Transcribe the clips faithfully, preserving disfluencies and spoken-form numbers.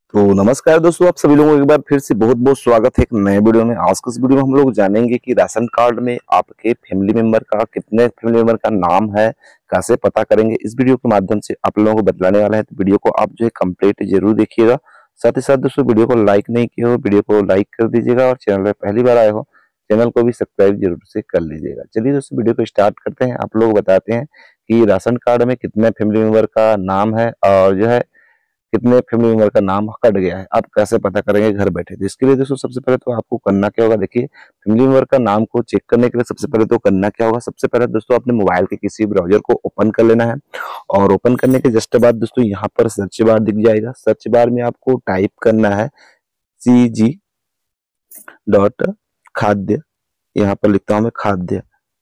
तो नमस्कार दोस्तों, आप सभी लोगों को एक बार फिर से बहुत बहुत स्वागत है एक नए वीडियो में। आज के इस वीडियो में हम लोग जानेंगे कि राशन कार्ड में आपके फैमिली मेंबर का कितने फैमिली मेंबर का नाम है, कैसे पता करेंगे। इस वीडियो के माध्यम से आप लोगों को बतलाने वाला है, तो वीडियो को आप जो है कंप्लीट जरूर देखिएगा। साथ ही साथ दोस्तों, वीडियो को लाइक नहीं किया हो, वीडियो को लाइक कर दीजिएगा और चैनल पर पहली बार आए हो चैनल को भी सब्सक्राइब जरूर से कर लीजिएगा। चलिए दोस्तों, वीडियो को स्टार्ट करते हैं। आप लोग बताते हैं कि राशन कार्ड में कितने फैमिली मेंबर का नाम है और जो है कितने फैमिली मेंबर का नाम कट गया है, आप कैसे पता करेंगे घर बैठे। तो इसके लिए दोस्तों सबसे पहले तो आपको करना क्या होगा, देखिए फैमिली मेंबर का नाम को चेक करने के लिए सबसे पहले तो करना क्या होगा। सबसे पहले दोस्तों अपने मोबाइल के किसी ब्राउजर को ओपन कर लेना है और ओपन करने के जस्ट बाद दोस्तों यहाँ पर सर्च बार दिख जाएगा। सर्च बार में आपको टाइप करना है सी जी डॉट खाद्य, यहाँ पर लिखता हूँ मैं खाद्य,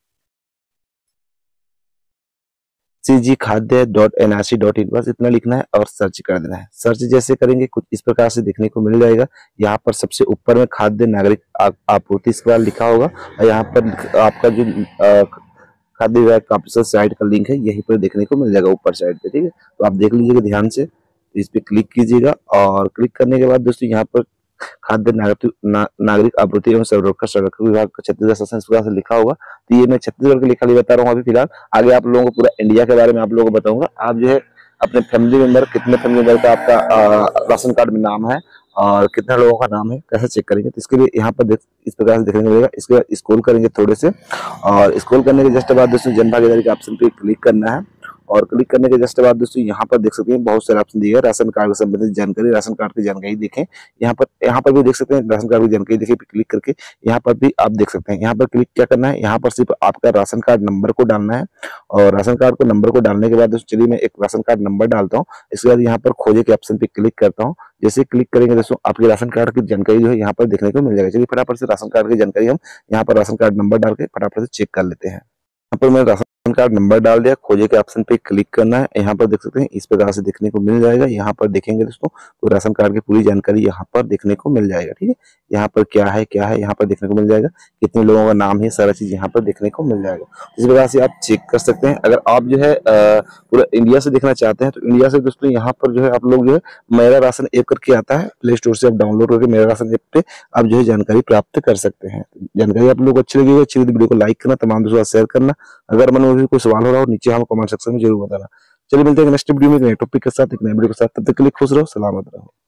सी जी खाद्य dot N R C dot in, बस इतना लिखना है और सर्च कर देना है। सर्च जैसे करेंगे कुछ इस प्रकार से देखने को मिल जाएगा। यहाँ पर सबसे ऊपर में खाद्य नागरिक आपूर्ति इसके बाद लिखा होगा और यहाँ पर आपका जो खाद्य विभाग का ऑफिशियल साइट का लिंक है यहीं पर देखने को मिल जाएगा ऊपर साइड पे। ठीक है, तो आप देख लीजिएगा ध्यान से, इस पे क्लिक कीजिएगा और क्लिक करने के बाद दोस्तों यहाँ पर खाद्य नागरिक ना, नागरिक आपूर्ति एवं संरक्षण संरक्षण विभाग का छत्तीसगढ़ शासन विभाग से लिखा होगा। तो ये मैं छत्तीसगढ़ के लिखा बता रहा हूँ अभी फिलहाल। आगे आप लोगों को पूरा इंडिया के बारे में आप लोगों को बताऊंगा। आप जो है अपने फैमिली मेंबर कितने फैमिली मेंबर का आपका राशन कार्ड में नाम है और कितने लोगों का नाम है कैसे चेक करेंगे, तो इसके लिए यहाँ पर देख, इस प्रकार से देखने को मिलेगा। इसके बाद स्क्रॉल करेंगे थोड़े से और स्क्रॉल करने के जस्ट बाद दोस्तों जन भागीदारी के ऑप्शन पे क्लिक करना है और क्लिक करने के जस्ट बाद दोस्तों यहाँ पर देख सकते हैं बहुत सारे ऑप्शन दिए हैं। राशन कार्ड से संबंधित जानकारी, राशन कार्ड की जानकारी देखें, यहाँ पर यहाँ पर भी देख सकते हैं राशन कार्ड की जानकारी देखिए, क्लिक करके यहाँ पर भी आप देख सकते हैं। यहाँ पर क्लिक क्या करना है, यहाँ पर सिर्फ आपका राशन कार्ड नंबर को डालना है और राशन कार्ड को नंबर को डालने के बाद दोस्तों चलिए मैं एक राशन कार्ड नंबर डालता हूँ। इसके बाद यहाँ पर खोजे के ऑप्शन पे क्लिक करता हूँ। जैसे क्लिक करेंगे दोस्तों आपके राशन कार्ड की जानकारी जो है यहाँ पर देखने को मिल जाएगा। चलिए फटाफट से राशन कार्ड की जानकारी हम यहाँ पर राशन कार्ड नंबर डाल के फटाफट से चेक कर लेते हैं। यहाँ पर मैं राशन कार्ड नंबर डाल दिया, खोजे के ऑप्शन पे क्लिक करना है। यहाँ पर देख सकते हैं इस प्रकार से देखने को मिल जाएगा। यहाँ पर देखेंगे दोस्तों तो राशन कार्ड की पूरी जानकारी यहाँ पर देखने को मिल जाएगा। ठीक है, यहाँ पर क्या है क्या है यहाँ पर देखने को मिल जाएगा, कितने लोगों का नाम है, सारा चीज यहाँ पर देखने को मिल जाएगा। इस प्रकार से आप चेक कर सकते हैं। अगर आप जो है पूरा इंडिया से देखना चाहते हैं तो इंडिया से दोस्तों यहाँ पर जो है आप लोग जो है मेरा राशन ऐप करके आता है, प्ले स्टोर से आप डाउनलोड करके मेरा राशन ऐप पे आप जो है जानकारी प्राप्त कर सकते हैं। जानकारी आप लोग को अच्छी लगी अच्छी वीडियो को लाइक करना, तमाम दोस्तों शेयर करना। अगर मन में भी कोई सवाल हो रहा हो नीचे हम कमेंट सेक्शन में जरूर बताना। चलिए मिलते हैं नेक्स्ट वीडियो में एक नए टॉपिक के साथ, एक नए वीडियो के साथ। तब तक के लिए खुश रहो, सलामत रहो।